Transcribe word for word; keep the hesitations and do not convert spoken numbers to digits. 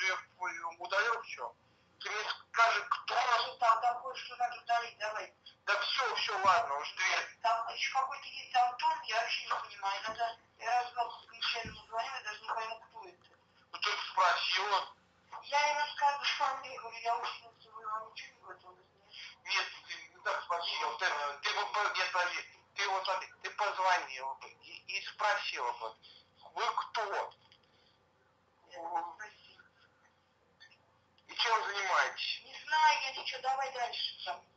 ты удалил все. Ты мне скажи, кто... Даже там, там кое-что надо удалить, давай. Да все, все, ладно, уж дверь. Там еще какой-то есть Антон, я вообще не понимаю. Надо, я раз два случайно звоню, я даже не пойму, кто это. Ну ты спросила. Я ей рассказываю фамилию, говорю, я ученица, вы вам ничего не готовы? Нет, ты не так спросил. Ты, ты бы, нет, подожди, ты вот смотри, ты позвонила бы и, и спросила бы, вы кто? И чем занимаетесь? Не знаю, я ничего, давай дальше.